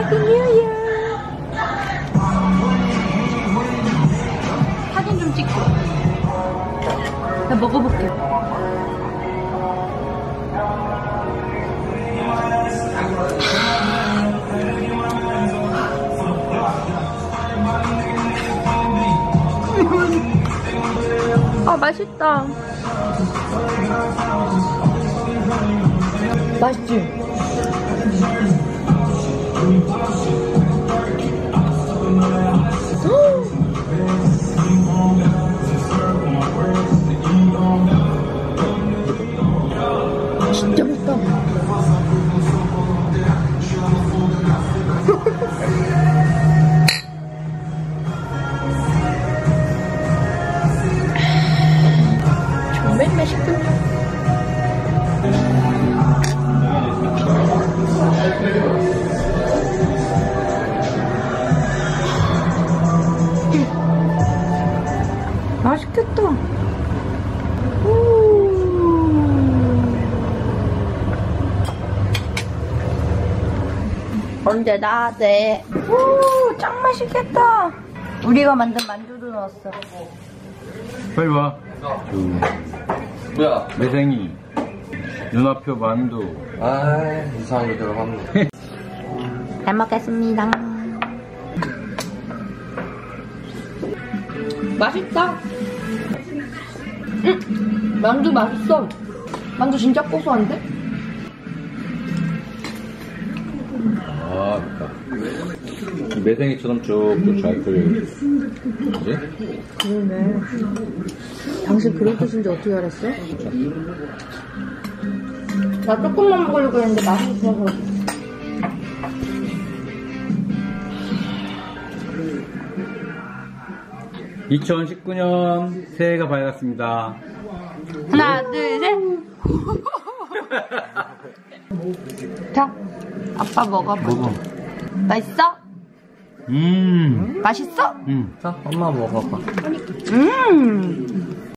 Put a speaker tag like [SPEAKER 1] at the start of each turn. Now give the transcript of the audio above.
[SPEAKER 1] 해피 뉴 이어. 사진 좀 찍고. 나 먹어볼게. 아, 맛있다. 맛있지? 진짜 맛있다. 정말 맛있군요. 맛있겠다. 언제 다 돼? 오, 짱 맛있겠다. 우리가 만든 만두도 넣었어.
[SPEAKER 2] 빨리 와.
[SPEAKER 3] 뭐야?
[SPEAKER 2] 매생이, 눈앞표 만두.
[SPEAKER 3] 아, 이상한 거 들어갔네.
[SPEAKER 1] 잘 먹겠습니다. 맛있다. 만두 맛있어. 만두 진짜 고소한데?
[SPEAKER 2] 아, 맵다. 매생이처럼 쭉쭉 잘 끓여야지.
[SPEAKER 1] 그러네. 당신 그런 뜻인지 어떻게 알았어? 나 조금만 먹으려고 했는데 맛있어서.
[SPEAKER 2] 2019년 새해가 밝았습니다.
[SPEAKER 1] 하나, 둘, 셋. 자, 아빠 먹어봐.
[SPEAKER 2] 먹어.
[SPEAKER 1] 맛있어? 맛있어?
[SPEAKER 3] 자, 엄마 먹어봐.